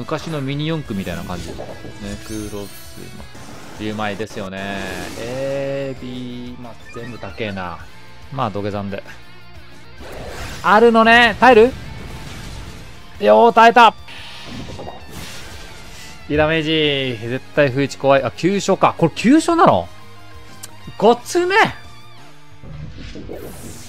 昔のミニ四駆みたいな感じ。ネクロス、10枚ですよね。B、まあ、全部高えな。まあ、土下座んで。あるのね。耐えるよー、耐えた。いいダメージ。絶対不意打ち怖い。あ、急所か。これ急所なの？5つ目